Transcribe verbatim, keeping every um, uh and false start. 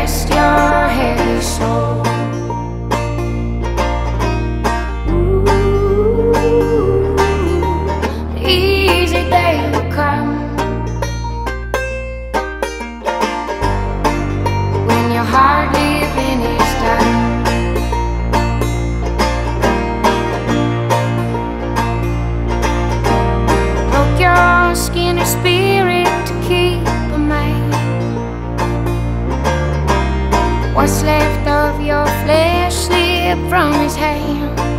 rest your heavy soul. Ooh, the easy day will come when your hard living is done. Broke your skin or spirit to keep a man. What's left of your flesh slipped from his hand.